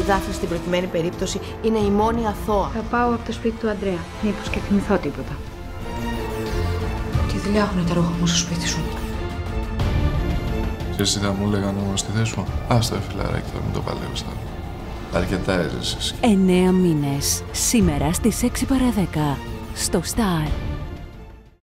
Δάφνη στην προκειμένη περίπτωση είναι η μόνη αθώα. Θα πάω από το σπίτι του Αντρέα. Μήπως και θυμηθώ τίποτα. Τι δουλειά έχουν τα ρούχα μου στο σπίτι σου? Και εσύ θα μου έλεγαν εγώ στη θέση σου. Άστα φιλαράκι, θα μου το παλεύεις τώρα. Αρκετά έζησες. 9 μήνες. Σήμερα στις 6 παρά 10. Στο Star.